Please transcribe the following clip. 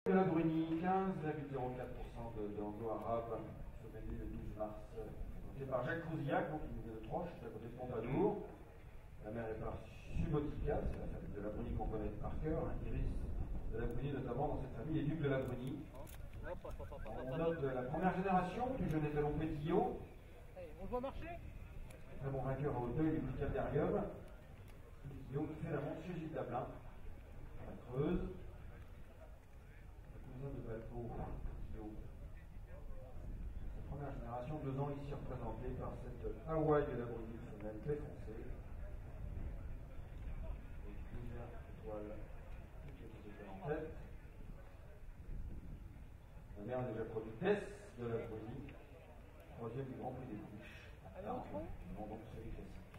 La Bruni, 15,04% d'anglo-arabe, sommet le 12 mars, présenté par Jacques Trouzillac, donc il est de Troche, à côté de Pompadour. La mère est par Subotica, c'est la famille de la Bruni qu'on connaît par cœur, Iris de la Bruni notamment dans cette famille, et Duc de la Bruni. On note la première génération du jeune étalon Pétillot. On le voit marcher. Très bon vainqueur à Hauteuil du prix Calderium. Pétillot qui fait la monstrueuse d'Ablin, la Creuse. De Balco, sa première génération, 2 ans ici représentée par cette Hawaï de la Bruni femelle défoncée. Et plusieurs étoiles qui étaient en tête. La mère a déjà produit Tess de la Bruni, 3e du Grand Prix des Bouches. Non, donc celui-ci.